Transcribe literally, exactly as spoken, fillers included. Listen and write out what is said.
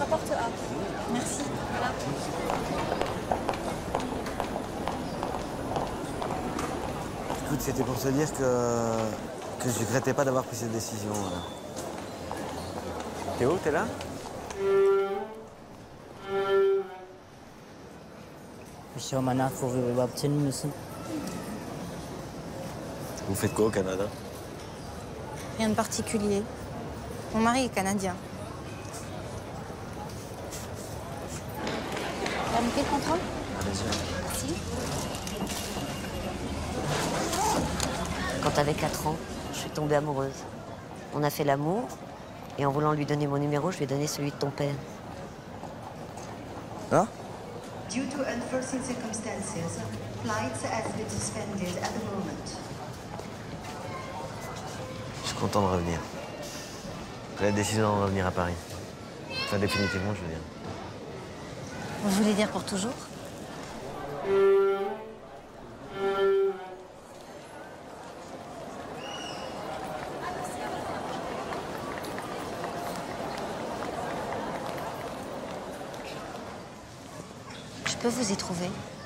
porte A. Merci. Voilà. Écoute, c'était pour te dire que, que je regrettais pas d'avoir pris cette décision. Voilà. Théo, t'es là? Ich schau mal nach, wo wir überhaupt hin müssen. Vous faites quoi au Canada? Rien de particulier. Mon mari est canadien. T'as monté le contrôle? Ah, bien sûr. Merci. Quand t'avais quatre ans, je suis tombée amoureuse. On a fait l'amour, et en voulant lui donner mon numéro, je lui ai donné celui de ton père. Hein? Due to unforeseen circumstances, flights have been suspended at the moment. Je suis content de revenir. J'ai la décision de revenir à Paris. Enfin, définitivement, je veux dire. Vous voulez dire pour toujours? Je peux vous y trouver.